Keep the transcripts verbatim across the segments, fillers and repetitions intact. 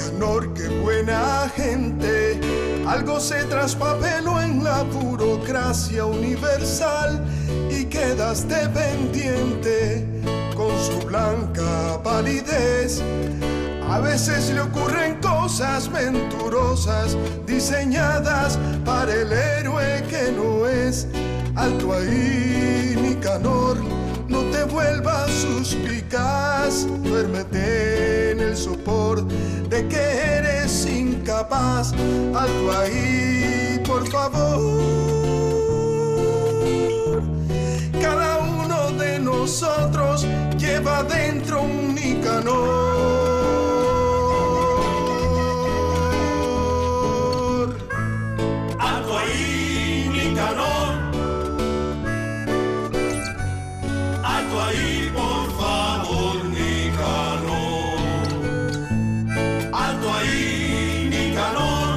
Nicanor, qué buena gente. Algo se traspapeló en la burocracia universal y quedas dependiente con su blanca validez. A veces le ocurren cosas venturosas diseñadas para el héroe que no es. Alto ahí, Nicanor, no te vuelvas suspicaz. Duérmete en el sopor de que eres incapaz. Alto ahí, por favor. Cada uno de nosotros lleva dentro un Nicanor. Alto ahí, Nicanor. Alto ahí, por favor, Nicanor. Alto ahí, Nicanor.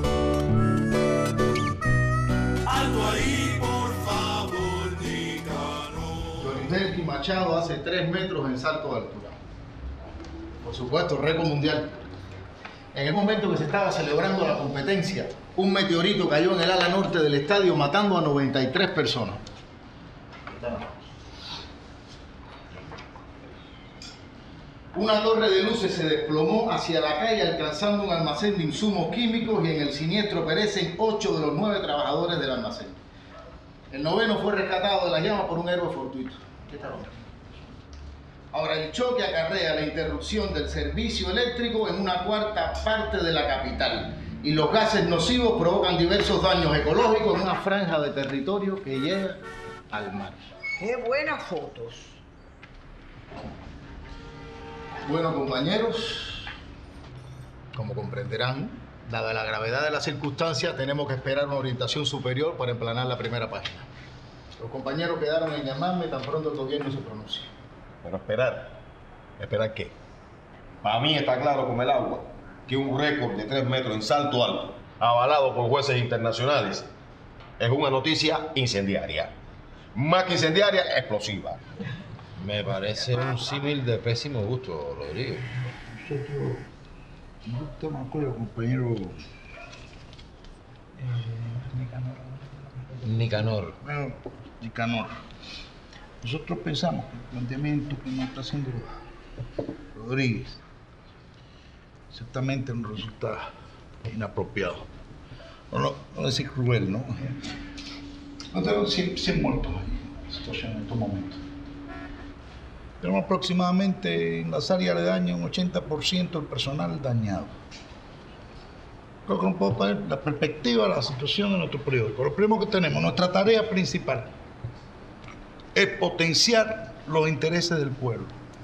Alto ahí, por favor, Nicanor. Johnny Machado hace tres metros en salto de altura. Por supuesto, récord mundial. En el momento que se estaba celebrando la competencia, un meteorito cayó en el ala norte del estadio matando a noventa y tres personas. Una torre de luces se desplomó hacia la calle alcanzando un almacén de insumos químicos y en el siniestro perecen ocho de los nueve trabajadores del almacén. El noveno fue rescatado de las llamas por un héroe fortuito. ¿Qué tal, hombre? Ahora, el choque acarrea la interrupción del servicio eléctrico en una cuarta parte de la capital y los gases nocivos provocan diversos daños ecológicos en una franja de territorio que llega al mar. ¡Qué buenas fotos! Bueno, compañeros, como comprenderán, dada la gravedad de las circunstancias, tenemos que esperar una orientación superior para emplanar la primera página. Los compañeros quedaron en llamarme tan pronto el gobierno se pronuncie. Pero esperar. ¿Esperar qué? Para mí está claro como el agua que un récord de tres metros en salto alto, avalado por jueces internacionales, es una noticia incendiaria. Más que incendiaria, explosiva. Me parece un símil de pésimo gusto, Rodrigo. Nosotros no estamos de acuerdo, compañero. Eh, Nicanor. Nicanor. Bueno, Nicanor. Nosotros pensamos que el planteamiento que nos está haciendo Rodríguez ciertamente nos resulta inapropiado. No, no, no decir cruel, ¿no? No tengo cien, cien muertos en la situación en estos momentos. Tenemos aproximadamente en las áreas de daño un ochenta por ciento del personal dañado. Creo que no puedo poner la perspectiva de la situación en nuestro periódico. Lo primero que tenemos, nuestra tarea principal es potenciar los intereses del pueblo.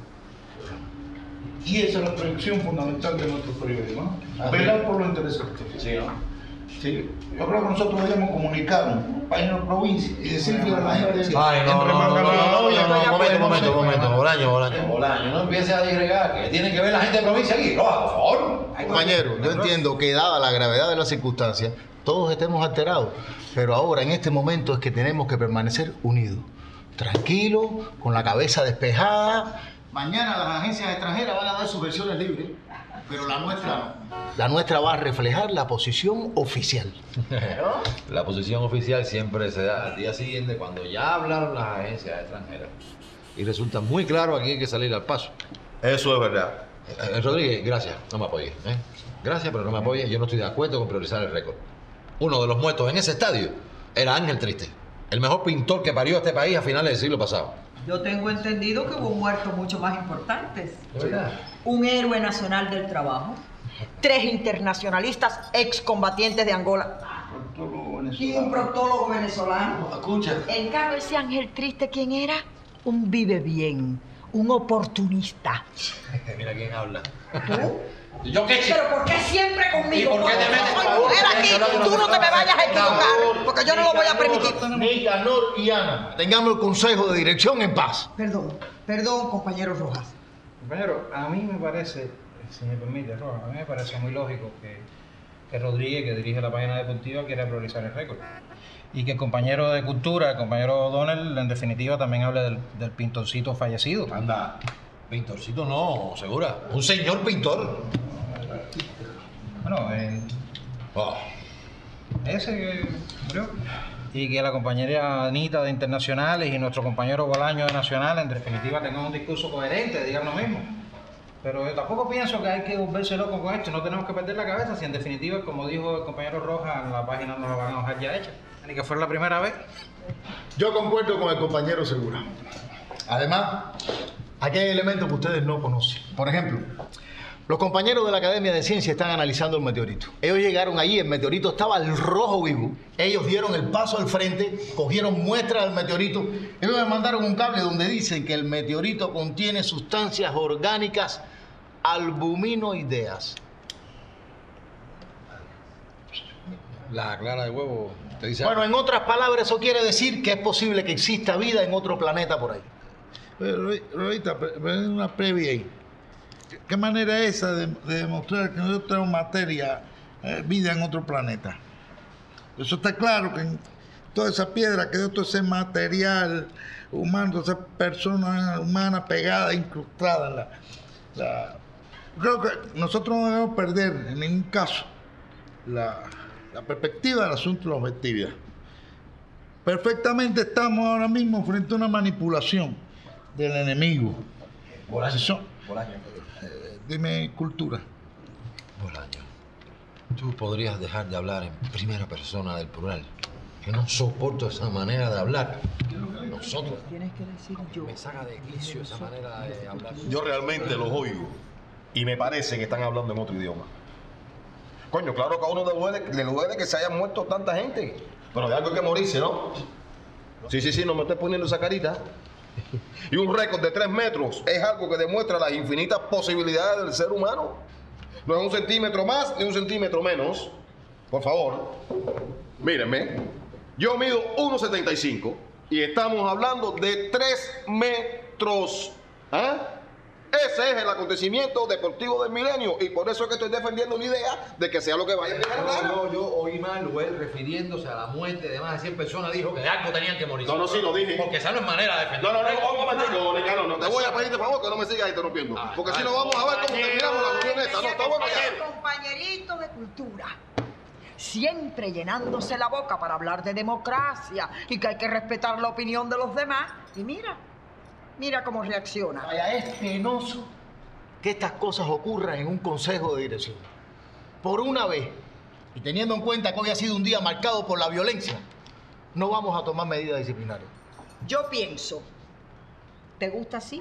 Y esa es la proyección fundamental de nuestro periódico, ¿no? Velar por los intereses del pueblo. Sí, ¿no? Sí, yo creo que nosotros debemos comunicar un página de provincia y decirle a la gente... Ay, no, no, no, no, no, no, momento, momento, momento, Bolaño, Bolaño. Bolaño, no empiece a disgregar, que tiene que ver la gente de provincia aquí. No, por favor. Compañero, yo entiendo que dada la gravedad de las circunstancias, todos estemos alterados, pero ahora en este momento es que tenemos que permanecer unidos, tranquilos, con la cabeza despejada. Mañana las agencias extranjeras van a dar sus versiones libres, pero la nuestra no. La nuestra va a reflejar la posición oficial. La posición oficial siempre se da al día siguiente cuando ya hablaron las agencias extranjeras. Y resulta muy claro, aquí hay que salir al paso. Eso es verdad. Eh, Rodríguez, gracias, no me apoyes. ¿eh? Gracias, pero no me apoyes. Yo no estoy de acuerdo con priorizar el récord. Uno de los muertos en ese estadio era Ángel Triste, el mejor pintor que parió este país a finales del siglo pasado. Yo tengo entendido que hubo muertos mucho más importantes. ¿De verdad? Un héroe nacional del trabajo, tres internacionalistas excombatientes de Angola y un proctólogo venezolano. Escucha. En cambio, ese Ángel Triste, ¿quién era? Un vive bien, un oportunista. Mira quién habla. ¿Tú? ¿Yo qué, chico? ¿Pero por qué siempre conmigo? ¿Y por qué te metes? Soy mujer aquí, tú no te me vayas a equivocar, porque yo no lo voy a permitir. Nicanor y Ana, tengamos el consejo de dirección en paz. Perdón, perdón, compañero Rojas. Compañero, a mí me parece, si me permite, Rojas, a mí me parece muy lógico que, que Rodríguez, que dirige la página deportiva, quiera priorizar el récord. Y que el compañero de Cultura, el compañero O'Donnell, en definitiva, también hable del, del pintorcito fallecido. Anda, pintorcito no, segura. Un señor pintor. Bueno, el, Oh, ese que murió. Y que la compañera Anita de Internacionales y nuestro compañero Bolaño de Nacional, en definitiva, tengan un discurso coherente, digan lo mismo. Pero yo tampoco pienso que hay que volverse loco con esto, no tenemos que perder la cabeza, si en definitiva, como dijo el compañero Rojas, la página no la van a dejar ya hecha. Ni que fuera la primera vez. Yo concuerdo con el compañero Segura. Además, aquí hay elementos que ustedes no conocen. Por ejemplo, los compañeros de la Academia de Ciencias están analizando el meteorito. Ellos llegaron allí, el meteorito estaba al rojo vivo. Ellos dieron el paso al frente, cogieron muestras del meteorito. Ellos me mandaron un cable donde dicen que el meteorito contiene sustancias orgánicas albuminoideas. la clara de huevo te dice... Bueno, en otras palabras, eso quiere decir que es posible que exista vida en otro planeta por ahí. Pero, Rorita, una previa ahí. ¿Qué manera es esa de, de demostrar que nosotros tenemos materia, eh, vida en otro planeta? Eso está claro, que en toda esa piedra que todo ese material humano, esa persona humana pegada, incrustada en la, la... Creo que nosotros no debemos perder en ningún caso la, la perspectiva del asunto de la objetividad. Perfectamente estamos ahora mismo frente a una manipulación del enemigo. Bolaño. Si son- Bolaño. eh, dime cultura. Bolaño, tú podrías dejar de hablar en primera persona del plural. Que no soporto esa manera de hablar. Nosotros. Tienes que decir yo. Me saca de quicio esa manera de hablar. Yo realmente los oigo y me parece que están hablando en otro idioma. Coño, claro que a uno le duele, le duele que se haya muerto tanta gente. Pero de algo hay que morirse, ¿no? Sí, sí, sí, no me estoy poniendo esa carita. Y un récord de tres metros es algo que demuestra las infinitas posibilidades del ser humano. No es un centímetro más ni un centímetro menos. Por favor, mírenme. Yo mido uno setenta y cinco y estamos hablando de tres metros. ¿Ah? Ese es el acontecimiento deportivo del milenio y por eso es que estoy defendiendo una idea de que sea lo que vaya a llegar a la No, yo oí mal, o él refiriéndose a la muerte de más de cien personas, dijo que de algo tenían que morir. No, no, sí, lo dije. Porque esa no es manera de defender. No, no, no, un momentico, Ricardo, no te voy a pedir de favor que no me sigas interrumpiendo. Porque si no vamos a ver cómo terminamos la reunión esta. No, está bueno ya. Compañerito de cultura. Siempre llenándose la boca para hablar de democracia y que hay que respetar la opinión de los demás. Y mira, mira cómo reacciona. Vaya, es penoso que estas cosas ocurran en un consejo de dirección. Por una vez, y teniendo en cuenta que hoy ha sido un día marcado por la violencia, no vamos a tomar medidas disciplinarias. Yo pienso, ¿te gusta así?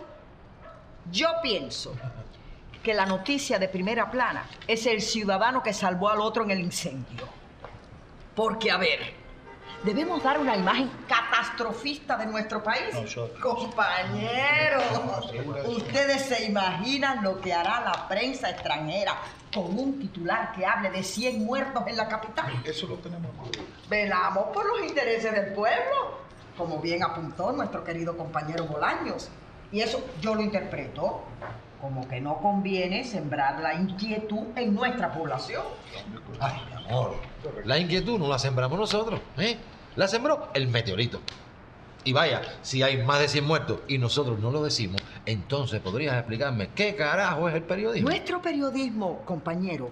Yo pienso que la noticia de primera plana es el ciudadano que salvó al otro en el incendio. Porque, a ver, debemos dar una imagen catastrofista de nuestro país. Nosotros. Compañeros, ustedes se imaginan lo que hará la prensa extranjera con un titular que hable de cien muertos en la capital. Eso lo tenemos. Velamos por los intereses del pueblo, como bien apuntó nuestro querido compañero Bolaños. Y eso yo lo interpreto como que no conviene sembrar la inquietud en nuestra población. Ay, mi amor. La inquietud no la sembramos nosotros, ¿eh? La sembró el meteorito. Y vaya, si hay más de cien muertos y nosotros no lo decimos, entonces podrías explicarme qué carajo es el periodismo. Nuestro periodismo, compañero,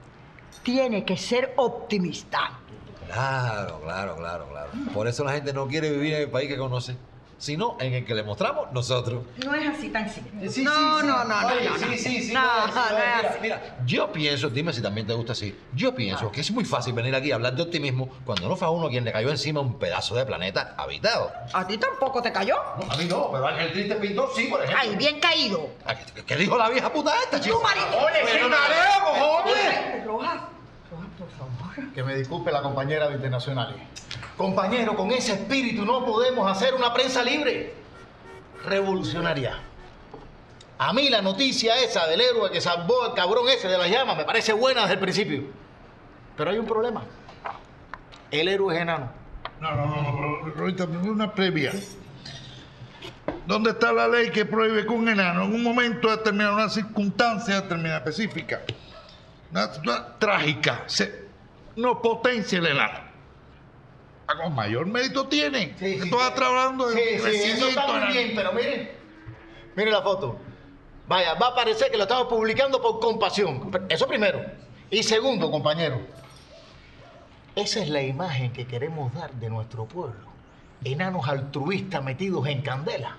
tiene que ser optimista. Claro, claro, claro, claro. Por eso la gente no quiere vivir en el país que conoce, sino en el que le mostramos nosotros. No es así tan simple. Sí, no, sí, sí. no, no, no, Oye, no, sí, no. sí, sí, No, no, no, no, es mira, así. mira, yo pienso, dime si también te gusta así, yo pienso que es muy fácil venir aquí a hablar de optimismo cuando no fue a uno quien le cayó encima un pedazo de planeta habitado. ¿A ti tampoco te cayó? No, a mí no, pero Ángel Triste Pintor sí, por ejemplo. Ay, bien caído. Ah, ¿Qué, qué dijo la vieja puta esta, ¿Y chico? tú, maricón? Oye, Oye, sin mareo, cojones. Rojas, Rojas, por favor. Que me disculpe la compañera de Internacionales. Compañero, con ese espíritu no podemos hacer una prensa libre. Revolucionaria. A mí la noticia esa del héroe que salvó al cabrón ese de las llamas me parece buena desde el principio. Pero hay un problema. El héroe es enano. No, no, no, no, pero ahorita una previa. ¿Dónde está la ley que prohíbe que un enano en un momento determinado, una circunstancia determinada específica, una situación trágica, se, no potencie el enano? A con mayor mérito tiene. Sí, sí, Estoy sí. hablando de Sí, sí, eso crecimiento está muy enano. bien, pero miren, miren la foto. Vaya, va a parecer que lo estamos publicando por compasión. Eso primero. Y segundo, compañero, esa es la imagen que queremos dar de nuestro pueblo. Enanos altruistas metidos en candela.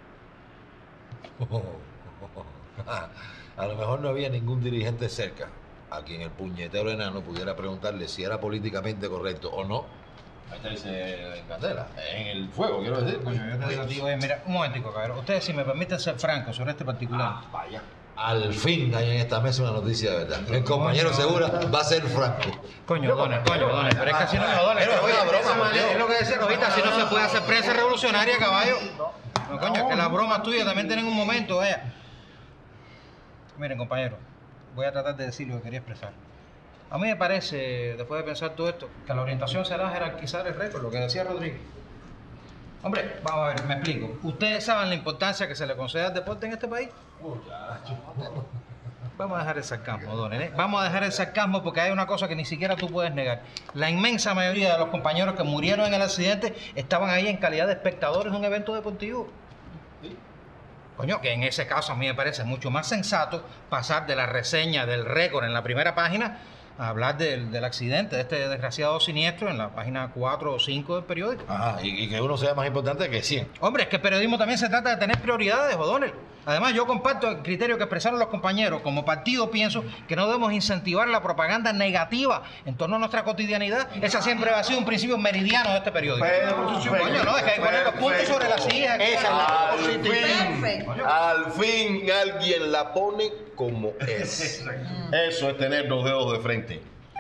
A lo mejor no había ningún dirigente cerca a quien el puñetero enano pudiera preguntarle si era políticamente correcto o no. Ahí está, dice en candela, en el fuego, quiero decir. Coño, yo te digo, tío, oye, mira, un momentico, cabrón. Ustedes, si me permiten ser francos sobre este particular. Ah, vaya. Al fin hay en esta mesa una noticia de verdad. El compañero Segura va a ser franco. Coño, Donel, coño, Donel, pero es que si no, Donel, Pero, oye, oye, broma, broma, es lo que decía Rojita, si no se puede hacer prensa revolucionaria, caballo. No, coño, es que las bromas tuyas también tienen un momento, vaya. Miren, compañero, voy a tratar de decir lo que quería expresar. A mí me parece, después de pensar todo esto, que la orientación será jerarquizar el récord, lo que decía Rodríguez. Hombre, vamos a ver, me explico. ¿Ustedes saben la importancia que se le concede al deporte en este país? Vamos a dejar el sarcasmo, Donel, ¿eh? Vamos a dejar el sarcasmo porque hay una cosa que ni siquiera tú puedes negar. La inmensa mayoría de los compañeros que murieron en el accidente estaban ahí en calidad de espectadores de un evento deportivo. Coño, que en ese caso a mí me parece mucho más sensato pasar de la reseña del récord en la primera página a hablar del, del accidente, de este desgraciado siniestro en la página cuatro o cinco del periódico. Ajá, y, y que uno sea más importante que cien. Hombre, es que el periodismo también se trata de tener prioridades, O'Donnell. Además, yo comparto el criterio que expresaron los compañeros. Como partido pienso que no debemos incentivar la propaganda negativa en torno a nuestra cotidianidad. Esa siempre ha sido un principio meridiano de este periódico. Perfecto, Coño, no, es que hay que poner los puntos sobre las sillas. Esa es la Al fin, Perfecto. al fin alguien la pone como es. Eso es tener los dedos de frente.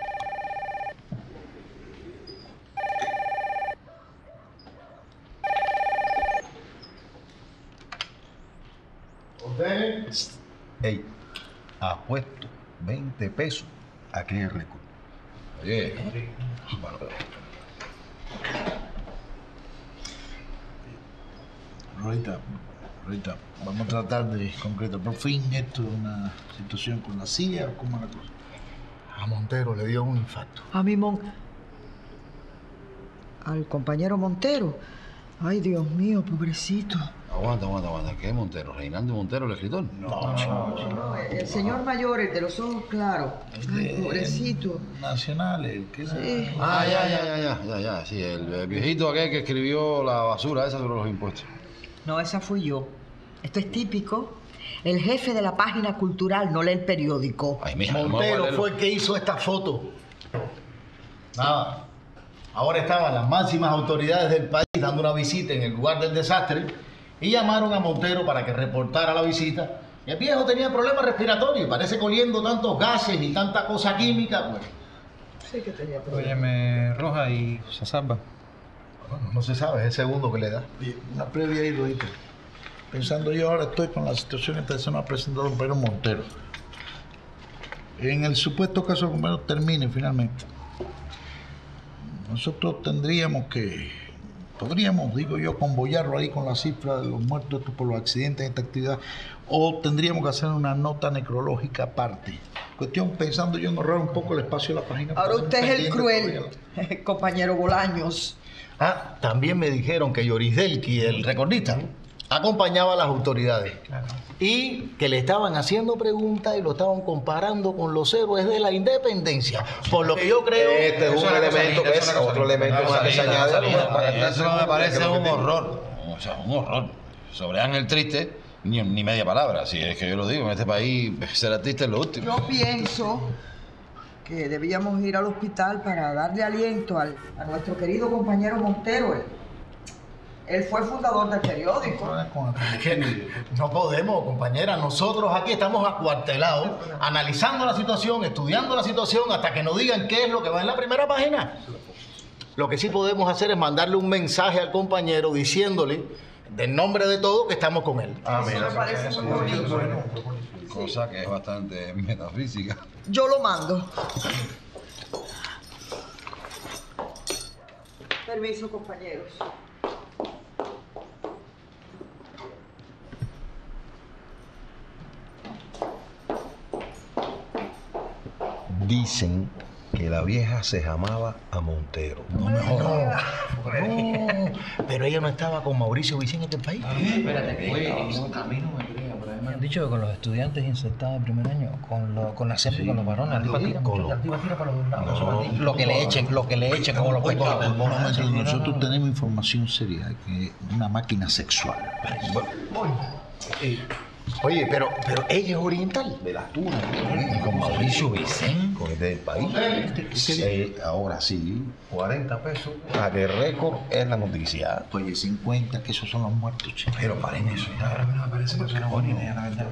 Ey, apuesto veinte pesos a que es récord. Oye, Bueno, Rita, Rita, vamos a tratar de concretar por fin esto es una situación con la C I A o cómo es la cosa. A Montero le dio un infarto. A mi Mon... Al compañero Montero. Ay, Dios mío, pobrecito. aguanta, aguanta, aguanta. ¿Qué Montero? ¿Reinaldo Montero, el escritor? No, no, No, el señor mayor, el de los ojos claros. Ay, pobrecito. Nacionales, ¿qué es? Sí. Ah, ya, ya, ya, ya, ya, ya. Sí, el, el viejito aquel que escribió la basura esa sobre los impuestos. No, esa fui yo. Esto es típico. El jefe de la página cultural no lee el periódico. Ay, mija, no me voy a Montero leerlo. fue el que hizo esta foto. Nada. Ahora estaban las máximas autoridades del país dando una visita en el lugar del desastre y llamaron a Montero para que reportara la visita. Y el viejo tenía problemas respiratorios y parece que oliendo tantos gases y tanta cosa química. Pues, sí que tenía problemas. Óyeme, Roja y Sasalba. Bueno, no se sabe, es el segundo que le da. Y una previa ahí, Rodita. Pensando yo ahora estoy con la situación esta se nos ha presentado un Pedro Montero. En el supuesto caso que Montero termine finalmente, nosotros tendríamos que, podríamos, digo yo, convoyarlo ahí con la cifra de los muertos por los accidentes en esta actividad, o tendríamos que hacer una nota necrológica aparte. Cuestión pensando yo en ahorrar un poco el espacio de la página. Ahora para usted es el pendiente cruel, todavía. compañero Bolaños. Ah, también me dijeron que Yoris Delqui, el recordista, acompañaba a las autoridades y que le estaban haciendo preguntas y lo estaban comparando con los héroes de la independencia. Por lo que yo creo... Este es Eso un es una cosa elemento linda, que eso es es una otro cosa elemento linda. más que se Salida, añade. salida. para estar Eso seguro me de parece que lo un que horror. O sea, un horror. Sobre Ángel Triste, ni, ni media palabra. Si es que yo lo digo, en este país ser artista es lo último. Yo pienso que debíamos ir al hospital para darle aliento al, a nuestro querido compañero Montero. Él, él fue el fundador del periódico. Que no podemos, compañera. Nosotros aquí estamos acuartelados, analizando la situación, estudiando la situación, hasta que nos digan qué es lo que va en la primera página. Lo que sí podemos hacer es mandarle un mensaje al compañero diciéndole, en nombre de todos, que estamos con él. Ah, Eso mira. me parece muy bonito. Cosa que es bastante metafísica. Yo lo mando. Permiso, compañeros. Dicen que la vieja se llamaba a Montero. No me jodas. No, pero ella no estaba con Mauricio Vicente en este país. Espérate, que oye, a mí no me crea, pero a mí Me han dicho que con los estudiantes insertados de primer año, con, lo, con la siempre Sí, con los varones, la tipa sí, tira, con la tipa tira para los lados. No. Lo que le echen, lo que le echen, como los Oye, pecados. un momento, nosotros tenemos información seria que es una máquina sexual. Oye, pero, pero ella es oriental. De las tunas. Y con Mauricio Vicente. Con el del país. Sí, ahora sí. cuarenta pesos. A que récord es la noticia. Oye, cincuenta, que esos son los muertos, chicos. Pero paren eso ya. Ahora me parece que suena buena idea, la verdad.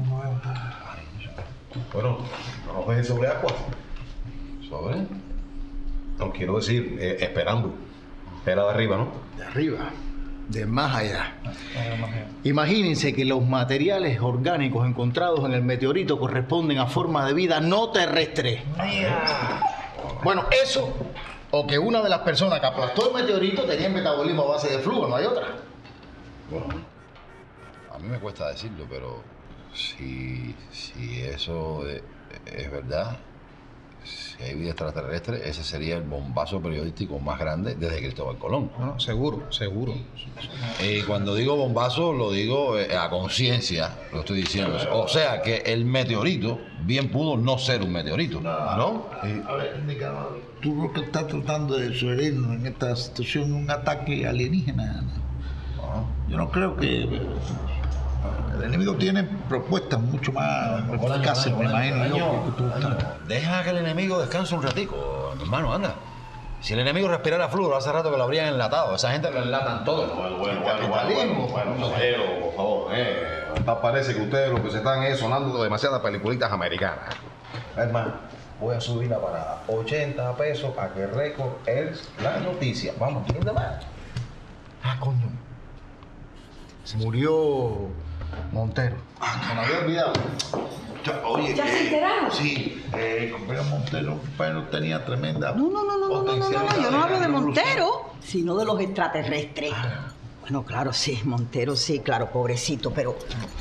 Bueno, no nos dejen sobre agua. ¿Sobre? No quiero decir, eh, esperando. Era de arriba, ¿no? De arriba, de más allá. Imagínense que los materiales orgánicos encontrados en el meteorito corresponden a formas de vida no terrestres. Bueno, eso o que una de las personas que aplastó el meteorito tenía metabolismo a base de flúor, no hay otra. Bueno, a mí me cuesta decirlo, pero si, si eso es, es verdad, si hay vida extraterrestre, ese sería el bombazo periodístico más grande desde Cristóbal Colón. No, no, seguro, seguro. Y cuando digo bombazo, lo digo eh, a conciencia, lo estoy diciendo. O sea, que el meteorito bien pudo no ser un meteorito, ¿no? Eh, a ver, Nicanor, tú lo que estás tratando de sugerirnos en esta situación es un ataque alienígena. Yo no creo que... El enemigo tiene propuestas mucho más eficaces, me imagino yo, que tú estás... Deja que el enemigo descanse un ratico, mi hermano, anda. Si el enemigo respirara flúor, hace rato que lo habrían enlatado. Esa gente lo enlatan todo. Bueno, bueno, bueno, bueno, bueno, caballero, por favor. Eh, parece que ustedes lo que se están es sonando demasiadas peliculitas americanas. Es más, voy a subirla para ochenta pesos a que récord es la noticia. Vamos, ¿quién de más? Ah, coño. Murió Montero. Se me había olvidado. Oye, ¿Ya se eh, enteraron? Sí, eh, compañero Montero, compañero, tenía tremenda No, no, no, no, no, no, no, no, potencialidad yo no hablo de revolución. Montero, sino de los extraterrestres. Bueno, claro, sí, Montero, sí, claro, pobrecito, pero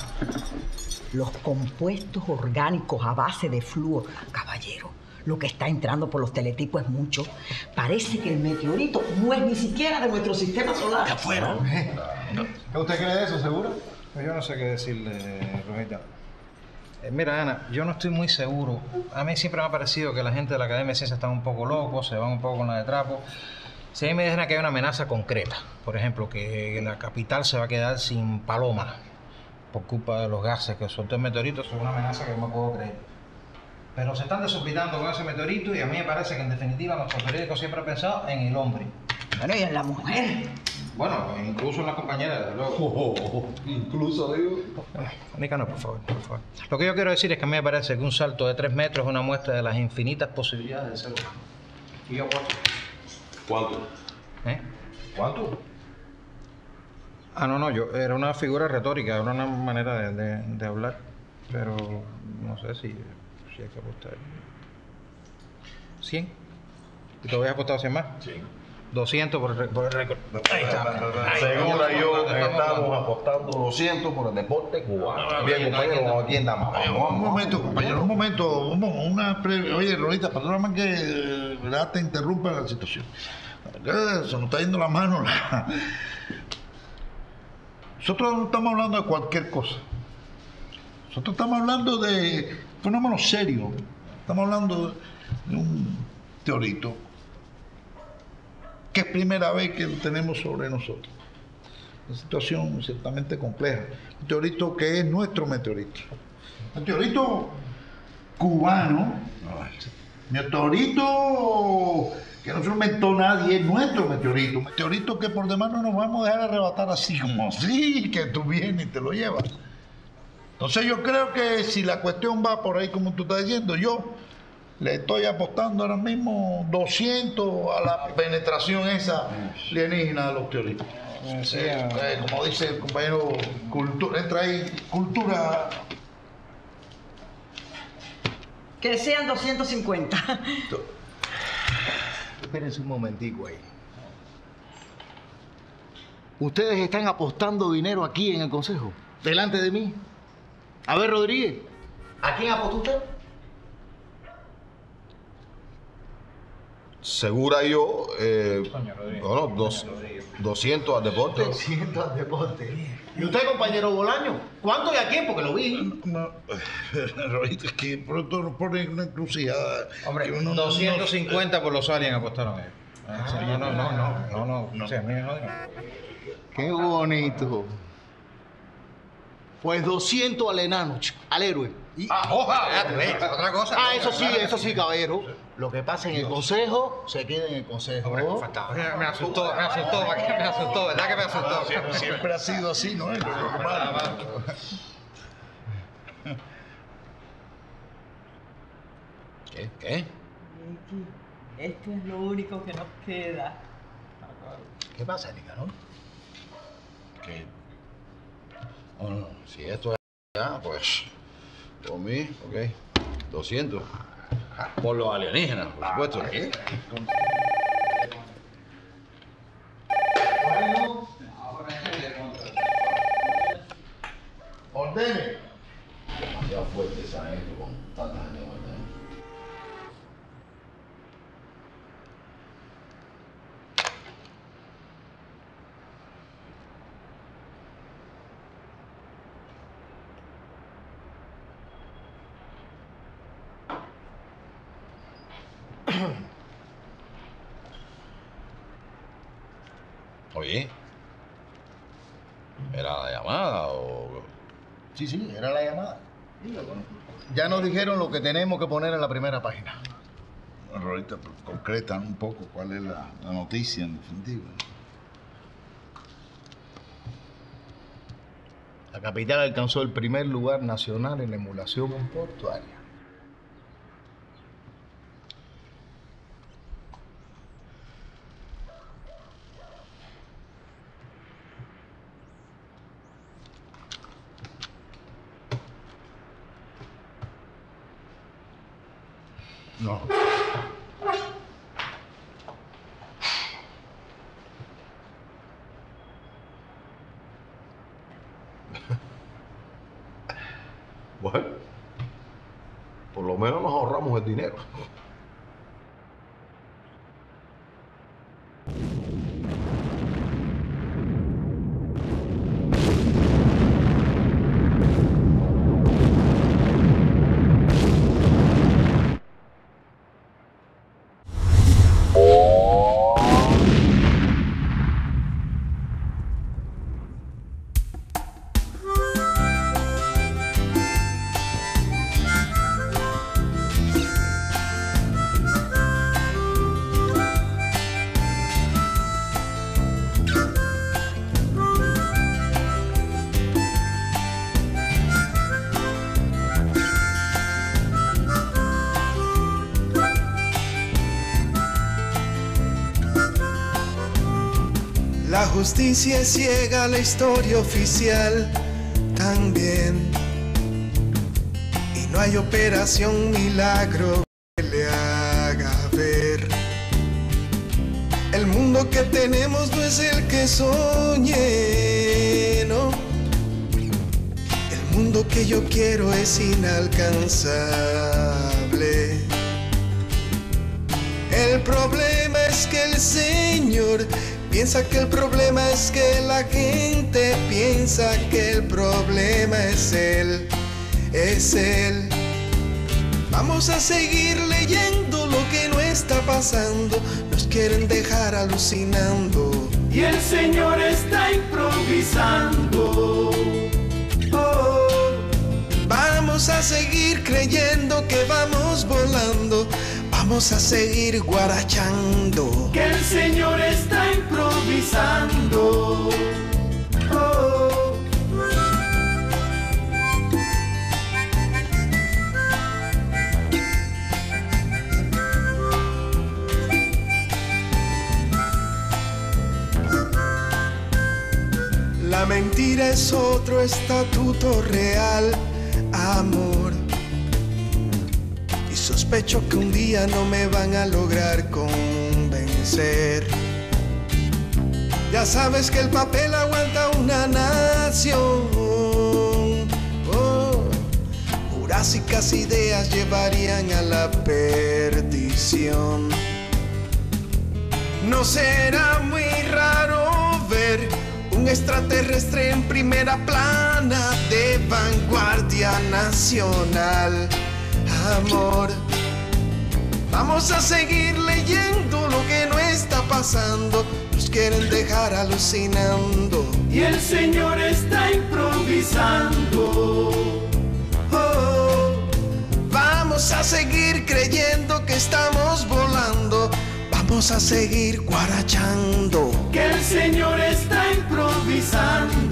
los compuestos orgánicos a base de flúor, caballero, lo que está entrando por los teletipos es mucho. Parece que el meteorito no es ni siquiera de nuestro sistema solar. Afuera. ¿Qué usted cree de eso, seguro? Pues yo no sé qué decirle, Rosita. Eh, mira, Ana, yo no estoy muy seguro. A mí siempre me ha parecido que la gente de la Academia de Ciencias están un poco locos, se van un poco con la de trapo. Si a mí me dijeran que hay una amenaza concreta, por ejemplo, que la capital se va a quedar sin palomas por culpa de los gases que soltó el meteorito, eso es una amenaza que no me puedo creer. Pero se están desopilando con ese meteorito y a mí me parece que en definitiva nuestro periódico siempre ha pensado en el hombre. Bueno, y en la mujer. Bueno, incluso en las compañeras, desde luego. Oh, oh, oh, incluso, digo. Nicanor, por favor, por favor. Lo que yo quiero decir es que a mí me parece que un salto de tres metros es una muestra de las infinitas posibilidades del ser humano. Y yo apuesto. ¿Cuánto? ¿Eh? ¿Cuánto? Ah, no, no, yo, era una figura retórica, era una manera de, de, de hablar, pero no sé si, si hay que apostar. ¿cien? ¿Y te habías apostado cien más? Sí. doscientos por el, re- por el récord. Ahí está. Ahí Segura está. y yo Estamos- estamos apostando doscientos por el deporte cubano. Bien, compañero, ¿a quién damos? Vamos, Un vamos. momento, compañero, un momento. un mo- Una pre- Oye, Rolita, perdóname que eh, ¿verdad? te interrumpa la situación. Que se nos está yendo la mano. la- Nosotros no estamos hablando de cualquier cosa. Nosotros estamos hablando de fenómenos serios. Estamos hablando de un teorito que es primera vez que lo tenemos sobre nosotros. Una situación ciertamente compleja. Un meteorito que es nuestro meteorito. Un meteorito cubano. Meteorito que no se lo inventó nadie, es nuestro meteorito. Un meteorito que por demás no nos vamos a dejar arrebatar así como así, que tú vienes y te lo llevas. Entonces yo creo que si la cuestión va por ahí como tú estás diciendo, yo le estoy apostando ahora mismo doscientos a la penetración esa alienígena de los teoristas. Sí, Eh, eh, como dice el compañero, cultura, entra ahí, cultura. Que sean doscientos cincuenta. Espérense un momentico ahí. Ustedes están apostando dinero aquí en el consejo, delante de mí. A ver, Rodríguez, ¿a quién apostó usted? Segura yo, eh, Coño, Rodríguez. bueno, dos, doscientos al deporte. doscientos al deporte. ¿Y usted, compañero Bolaño? ¿Cuánto y a quién? Porque lo vi. No, Rolito, es que pronto nos ponen una encrucijada. Hombre, que uno no- doscientos cincuenta por los aliens apostaron ellos. Ah, sí, no, no, no, no, no, no, no sé, a mí me joden. Qué bonito. Pues doscientos al enano, chico, al héroe. Y- Ah, hoja, otra cosa. Ah, eso sí, eso sí, caballero. Lo que pasa en el consejo, se queda en el consejo. Hombre, faltaba. Me me asustó, me asustó, ¿para qué me asustó? ¿Verdad que me asustó? Siempre, siempre ha sido así, ¿no? ¿Qué? ¿Qué? Esto es lo único que nos queda. ¿Qué pasa, Nicanor? ¿Qué? No, no, si esto es ya, pues, por mí, ok, doscientos. Por los alienígenas, por supuesto. ¿Qué? Ordene. Demasiado fuerte esa gente con tanta gente muerta. Oye, ¿era la llamada o...? Sí, sí, era la llamada. Ya nos dijeron lo que tenemos que poner en la primera página. Rolito, pues, concreta un poco cuál es la, la noticia en definitiva. La capital alcanzó el primer lugar nacional en la emulación portuaria. No. Bueno, por lo menos nos ahorramos el dinero. La justicia es ciega, la historia oficial también. Y no hay operación milagro que le haga ver. El mundo que tenemos no es el que soñé, no. El mundo que yo quiero es inalcanzable. El problema es que el Señor piensa que el problema es que la gente piensa que el problema es Él, es Él. Vamos a seguir leyendo lo que no está pasando, nos quieren dejar alucinando. Y el Señor está improvisando. Oh, vamos a seguir creyendo que vamos volando, vamos a seguir guarachando. Que el Señor está improvisando. Oh. La mentira es otro estatuto real, amor. Y sospecho que un día no me van a lograr convencer. Ya sabes que el papel aguanta una nación. Oh, jurásicas ideas llevarían a la perdición. No será muy raro ver un extraterrestre en primera plana de vanguardia nacional. Amor, vamos a seguir leyendo lo que no está pasando. Nos quieren dejar alucinando. Y el Señor está improvisando. Oh, vamos a seguir creyendo que estamos volando. Vamos a seguir guarachando. Que el Señor está improvisando.